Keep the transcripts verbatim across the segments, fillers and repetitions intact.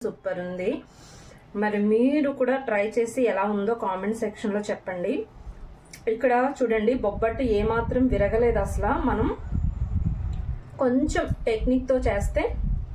Super ఉంది. మరి మీరు కూడా ట్రై చేసి ఎలా ఉందో కామెంట్ సెక్షన్ లో చెప్పండి. ఇక్కడ చూడండి, బొబ్బట్టు ఏమాత్రం విరగలేదు అసలు. మనం కొంచెం టెక్నిక్ తో చేస్తే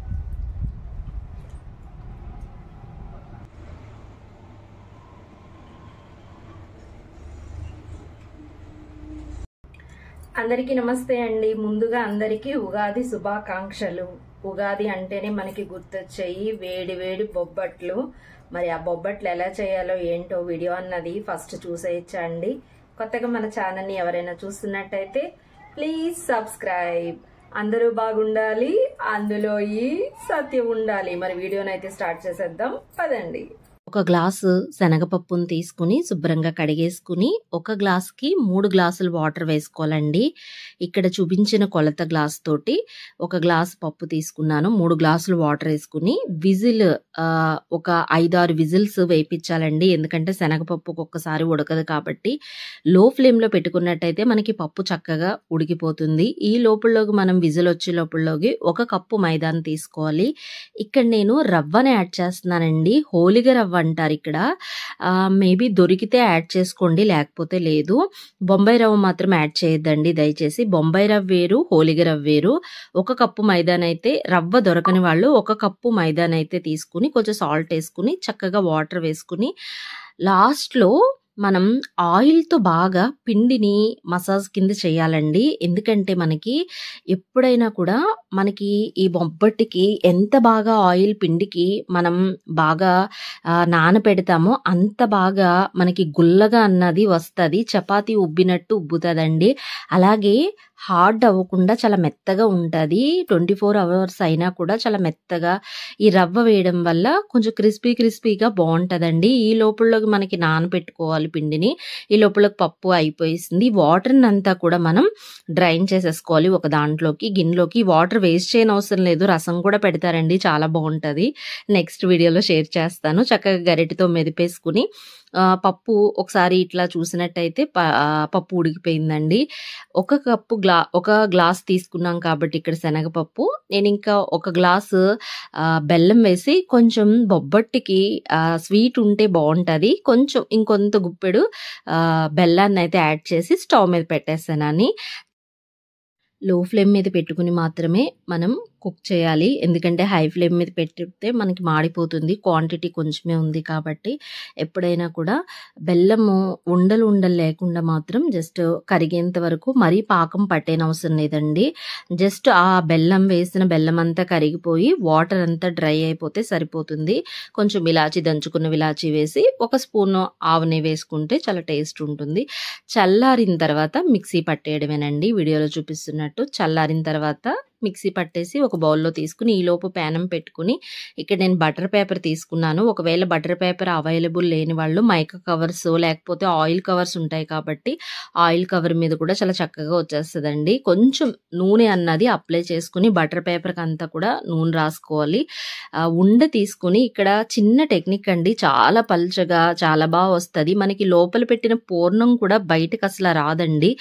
అందరికీ నమస్తే అండి. ముందుగా అందరికీ ఉగాది శుభాకాంక్షలు. ఉగాది అంటేనే మనకి గుర్తొచ్చాయి వేడి వేడి బొబ్బట్లు. మరి ఆ బొబ్బట్లు ఎలా చేయాలో ఏంటో వీడియో అన్నది ఫస్ట్ చూసేయచ్చండి. కొత్తగా మన ఛానల్ని ఎవరైనా చూస్తున్నట్టయితే ప్లీజ్ సబ్స్క్రైబ్. అందరూ బాగుండాలి, అందులో ఈ సత్యం ఉండాలి. మరి వీడియోనైతే స్టార్ట్ చేసేద్దాం పదండి. ఒక గ్లాసు శనగపప్పును తీసుకుని శుభ్రంగా కడిగేసుకుని ఒక గ్లాస్కి మూడు గ్లాసులు వాటర్ వేసుకోవాలండి. ఇక్కడ చూపించిన కొలత గ్లాస్ తోటి ఒక గ్లాసు పప్పు తీసుకున్నాను. మూడు గ్లాసులు వాటర్ వేసుకుని విజిల్ ఒక ఐదారు విజిల్స్ వేయించాలండి. ఎందుకంటే శనగపప్పు ఒక్కసారి ఉడకదు కాబట్టి లో ఫ్లేమ్లో పెట్టుకున్నట్టయితే మనకి పప్పు చక్కగా ఉడికిపోతుంది. ఈ లోపలలోకి మనం విజిల్ వచ్చే లోపలలోకి ఒక కప్పు మైదాను తీసుకోవాలి. ఇక్కడ నేను రవ్వని యాడ్ చేస్తున్నానండి. హోలిగ రవ్వ అంటారు ఇక్కడ. మేబీ దొరికితే యాడ్ చేసుకోండి, లేకపోతే లేదు. బొంబాయి రవ్వ మాత్రం యాడ్ చేయొద్దండి దయచేసి. బొంబాయి రవ్వ వేరు, హోలిగ రవ్వ వేరు. ఒక కప్పు మైదానైతే, రవ్వ దొరకని వాళ్ళు ఒక కప్పు మైదానైతే తీసుకుని కొంచెం సాల్ట్ వేసుకుని చక్కగా వాటర్ వేసుకుని లాస్ట్లో మనం ఆయిల్తో బాగా పిండిని మసాజ్ కింద చేయాలండి. ఎందుకంటే మనకి ఎప్పుడైనా కూడా మనకి ఈ బొబ్బట్టుకి ఎంత బాగా ఆయిల్ పిండికి మనం బాగా నానపెడతామో అంత బాగా మనకి గుల్లగా అన్నది వస్తుంది. చపాతీ ఉబ్బినట్టు ఉబ్బుతుందండి. అలాగే హార్డ్ అవ్వకుండా చాలా మెత్తగా ఉంటుంది. ట్వంటీ ఫోర్ అవర్స్ అయినా కూడా చాలా మెత్తగా ఈ రవ్వ వేయడం వల్ల కొంచెం క్రిస్పీ క్రిస్పీగా బాగుంటుందండి. ఈ లోపలలోకి మనకి నానబెట్టుకోవాలి పిండిని. ఈ లోపలకి పప్పు అయిపోయింది. వాటర్ని అంతా కూడా మనం డ్రైన్ చేసేసుకోవాలి ఒక దాంట్లోకి, గిన్నెలోకి. వాటర్ వేస్ట్ చేయని అవసరం లేదు, రసం కూడా పెడతారండి, చాలా బాగుంటుంది. నెక్స్ట్ వీడియోలో షేర్ చేస్తాను. చక్కగా గరిటెతో మెదిపేసుకుని పప్పు ఒకసారి ఇట్లా చూసినట్టయితే పప్పు ఉడికిపోయిందండి. ఒక కప్పు గ్లా ఒక గ్లాస్ తీసుకున్నాం కాబట్టి ఇక్కడ శనగపప్పు, నేను ఇంకా ఒక గ్లాసు బెల్లం వేసి, కొంచెం బొబ్బట్టుకి స్వీట్ ఉంటే బాగుంటుంది, కొంచెం ఇంకొంత గుప్పెడు బెల్లాన్ని అయితే యాడ్ చేసి స్టవ్ మీద పెట్టేస్తానని. లో ఫ్లేమ్ మీద పెట్టుకుని మాత్రమే మనం కుక్ చేయాలి. ఎందుకంటే హై ఫ్లేమ్ మీద పెడితే మనకి మాడిపోతుంది. క్వాంటిటీ కొంచెమే ఉంది కాబట్టి ఎప్పుడైనా కూడా బెల్లము ఉండలు ఉండలు లేకుండా మాత్రం జస్ట్ కరిగేంత వరకు, మరీ పాకం పట్టేనవసరం లేదండి. జస్ట్ ఆ బెల్లం వేసిన బెల్లం అంతా కరిగిపోయి వాటర్ అంతా డ్రై అయిపోతే సరిపోతుంది. కొంచెం ఇలాచి, దంచుకున్న ఇలాచి వేసి ఒక స్పూన్ ఆవునే వేసుకుంటే చాలా టేస్ట్ ఉంటుంది. చల్లారిన తర్వాత మిక్సీ పట్టేయడమేనండి వీడియోలో చూపిస్తున్నట్టు. చల్లారిన తర్వాత మిక్సీ పట్టేసి ఒక బౌల్లో తీసుకుని ఈలోపు ప్యానం పెట్టుకుని ఇక్కడ నేను బటర్ పేపర్ తీసుకున్నాను. ఒకవేళ బటర్ పేపర్ అవైలబుల్ లేని వాళ్ళు మైకా కవర్స్ లేకపోతే ఆయిల్ కవర్స్ ఉంటాయి కాబట్టి ఆయిల్ కవర్ మీద కూడా చాలా చక్కగా వచ్చేస్తుందండి. కొంచెం నూనె అన్నది అప్లై చేసుకుని బటర్ పేపర్కి అంతా కూడా నూనె రాసుకోవాలి. ఉండ తీసుకుని, ఇక్కడ చిన్న టెక్నిక్ అండి, చాలా పల్చగా చాలా బాగా వస్తుంది. మనకి లోపల పెట్టిన పూర్ణం కూడా బయటకు అసలు రాదండి.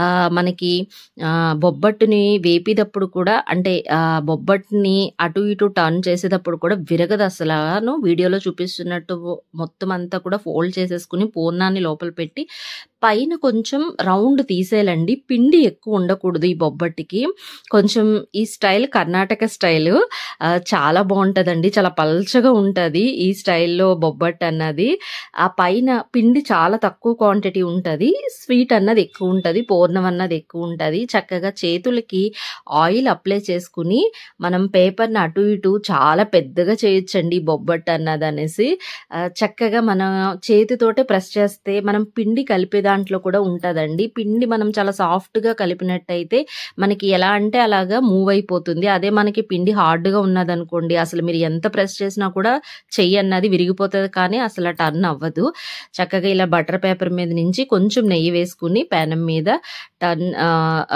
మనకి బొబ్బట్టుని వేపేటప్పుడు కూడా, అంటే బొబ్బట్ని అటు ఇటు టర్న్ చేసేటప్పుడు కూడా విరగదు అసలు. వీడియోలో చూపిస్తున్నట్టు మొత్తం అంతా కూడా ఫోల్డ్ చేసేసుకుని పూర్ణాన్ని లోపల పెట్టి పైన కొంచెం రౌండ్ తీసేయాలండి. పిండి ఎక్కువ ఉండకూడదు ఈ బొబ్బట్టుకి. కొంచెం ఈ స్టైల్ కర్ణాటక స్టైల్ చాలా బాగుంటుందండి, చాలా పల్చగా ఉంటుంది ఈ స్టైల్లో బొబ్బట్టు అన్నది. ఆ పైన పిండి చాలా తక్కువ క్వాంటిటీ ఉంటుంది, స్వీట్ అన్నది ఎక్కువ ఉంటుంది, పూర్ణం అన్నది ఎక్కువ ఉంటుంది. చక్కగా చేతులకి ఆయిల్ అప్లై చేసుకుని మనం పేపర్ని అటు ఇటు చాలా పెద్దగా చేయొచ్చండి బొబ్బట్టు అన్నది అనేసి. చక్కగా మన చేతితోటే ప్రెస్ చేస్తే మనం పిండి కలిపేదా దాంట్లో కూడా ఉంటుందండి. పిండి మనం చాలా సాఫ్ట్గా కలిపినట్టయితే మనకి ఎలా అంటే అలాగా మూవ్ అయిపోతుంది. అదే మనకి పిండి హార్డ్గా ఉన్నదనుకోండి, అసలు మీరు ఎంత ప్రెస్ చేసినా కూడా చెయ్యి అన్నది విరిగిపోతుంది, కానీ అసలు టర్న్ అవ్వదు. చక్కగా ఇలా బటర్ పేపర్ మీద నుంచి కొంచెం నెయ్యి వేసుకుని ప్యానం మీద టర్న్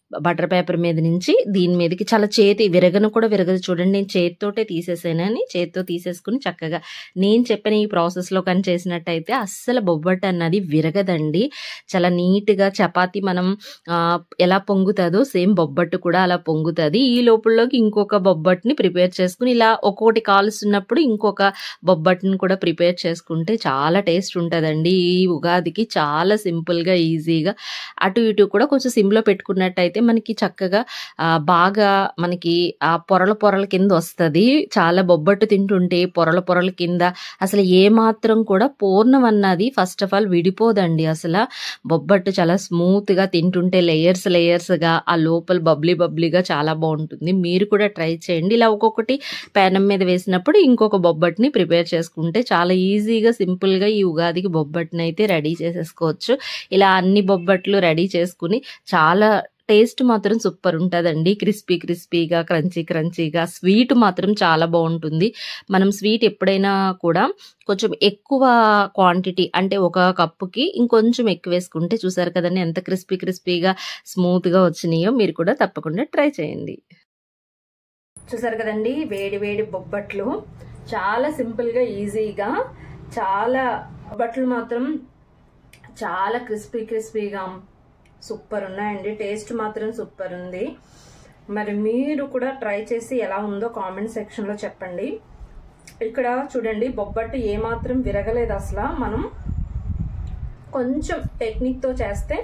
బటర్ పేపర్ మీద నుంచి దీని మీదకి చాలా చేతి విరగను కూడా విరగదు చూడండి. నేను చేతితోటే తీసేసానని చేతితో తీసేసుకుని చక్కగా నేను చెప్పిన ఈ ప్రాసెస్లో కానీ చేసినట్టయితే అస్సలు బొబ్బట్టు అన్నది విరగదండి. చాలా నీట్గా చపాతీ మనం ఎలా పొంగుతుందో సేమ్ బొబ్బట్టు కూడా అలా పొంగుతుంది. ఈ లోపలలోకి ఇంకొక బొబ్బట్టుని ప్రిపేర్ చేసుకుని ఇలా ఒక్కొక్కటి కాలుస్తున్నప్పుడు ఇంకొక బొబ్బట్టుని కూడా ప్రిపేర్ చేసుకుంటే చాలా టేస్ట్ ఉంటుందండి. ఈ ఉగాదికి చాలా సింపుల్గా ఈజీగా అటు ఇటు కూడా కొంచెం సిమ్లో పెట్టుకున్నట్టయితే మనకి చక్కగా బాగా మనకి ఆ పొరల పొరల కింద వస్తుంది. చాలా బొబ్బట్టు తింటుంటే పొరల పొరల కింద అసలు ఏ మాత్రం కూడా పూర్ణం అన్నది ఫస్ట్ ఆఫ్ ఆల్ విడిపోదండి. అసలు బొబ్బట్టు చాలా స్మూత్ గా తింటుంటే లేయర్స్ లేయర్స్ గా ఆ లోపల బబ్లీ బబ్లీగా చాలా బాగుంటుంది. మీరు కూడా ట్రై చేయండి. ఇలా ఒక్కొక్కటి పేనం మీద వేసినప్పుడు ఇంకొక బొబ్బట్టుని ప్రిపేర్ చేసుకుంటే చాలా ఈజీగా సింపుల్ గా ఈ ఉగాదికి బొబ్బట్టుని అయితే రెడీ చేసేసుకోవచ్చు. ఇలా అన్ని బొబ్బట్లు రెడీ చేసుకుని చాలా టేస్ట్ మాత్రం సూపర్ ఉంటుందండి. క్రిస్పీ క్రిస్పీగా క్రంచీ క్రంచీగా స్వీట్ మాత్రం చాలా బాగుంటుంది. మనం స్వీట్ ఎప్పుడైనా కూడా కొంచెం ఎక్కువ క్వాంటిటీ అంటే ఒక కప్పుకి ఇంకొంచెం ఎక్కువ వేసుకుంటే చూసారు కదండి ఎంత క్రిస్పీ క్రిస్పీగా స్మూత్గా వచ్చినాయో. మీరు కూడా తప్పకుండా ట్రై చేయండి. చూసారు కదండి వేడి వేడి బొబ్బట్లు చాలా సింపుల్గా ఈజీగా చాలా బొబ్బట్లు మాత్రం చాలా క్రిస్పీ క్రిస్పీగా సూపర్ ఉన్నాయండి. టేస్ట్ మాత్రం సూపర్ ఉంది. మరి మీరు కూడా ట్రై చేసి ఎలా ఉందో కామెంట్ సెక్షన్లో చెప్పండి. ఇక్కడ చూడండి బొబ్బట్టు ఏమాత్రం విరగలేదు అసలు. మనం కొంచెం టెక్నిక్తో చేస్తే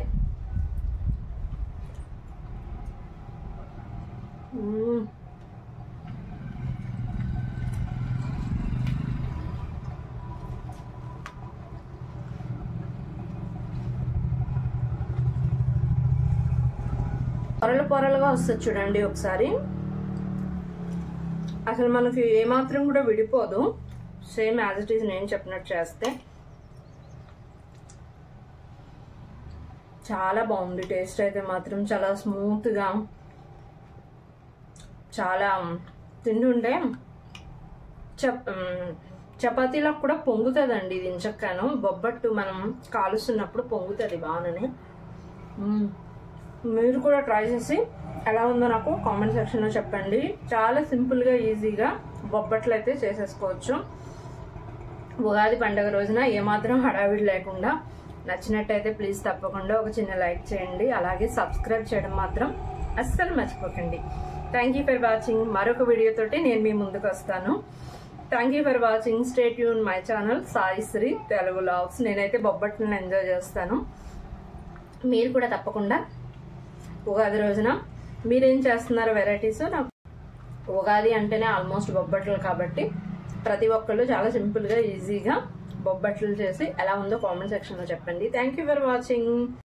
పొరలు పొరలుగా వస్తుంది చూడండి ఒకసారి. అసలు మనకి ఏమాత్రం కూడా విడిపోదు. సేమ్ యాజ్ ఇట్ ఈజ్ నేను చెప్పినట్టు చేస్తే చాలా బాగుంది. టేస్ట్ అయితే మాత్రం చాలా స్మూత్గా చాలా తింటుంటే చప్ చపాతీలకు కూడా పొంగుతుందండి ఇది. ఇంచక్కాను బొబ్బట్టు మనం కాలుస్తున్నప్పుడు పొంగుతుంది బాగానే. మీరు కూడా ట్రై చేసి ఎలా ఉందో నాకు కామెంట్ సెక్షన్లో చెప్పండి. చాలా సింపుల్గా ఈజీగా బొబ్బట్లు అయితే చేసేసుకోవచ్చు. ఉగాది పండుగ రోజున ఏమాత్రం హడావిడి లేకుండా. నచ్చినట్టయితే ప్లీజ్ తప్పకుండా ఒక చిన్న లైక్ చేయండి. అలాగే సబ్స్క్రైబ్ చేయడం మాత్రం అస్సలు మర్చిపోకండి. Thank you for watching. మరొక వీడియోతోటి నేను మీ ముందుకు వస్తాను. Thank you for watching. Stay tune my channel Sai Sri Telugu vlogs. నేనైతే బొబ్బట్లను ఎంజాయ్ చేస్తాను. మీరు కూడా తప్పకుండా ఉగాది రోజున మీరేం చేస్తున్నారు వెరైటీస్ నాకు. ఉగాది అంటేనే ఆల్మోస్ట్ బొబ్బట్లు కాబట్టి ప్రతి ఒక్కళ్ళు చాలా సింపుల్గా ఈజీగా బొబ్బట్లు చేసి ఎలా ఉందో కామెంట్ సెక్షన్లో చెప్పండి. Thank you for watching.